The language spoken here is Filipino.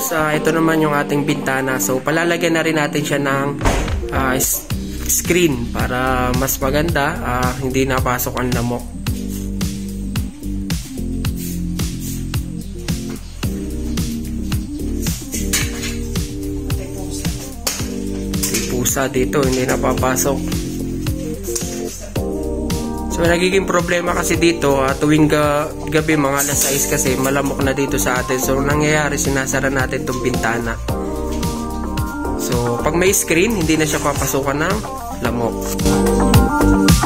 Tapos ito naman yung ating bintana. So palalagyan na rin natin siya ng screen para mas maganda, hindi napasok ang lamok. Pusa dito, hindi napapasok. So nagiging problema kasi dito tuwing gabi mga alas 6 kasi malamok na dito sa atin. So nangyayari, sinasara natin itong bintana. So pag may screen, hindi na siya papasukan ng lamok.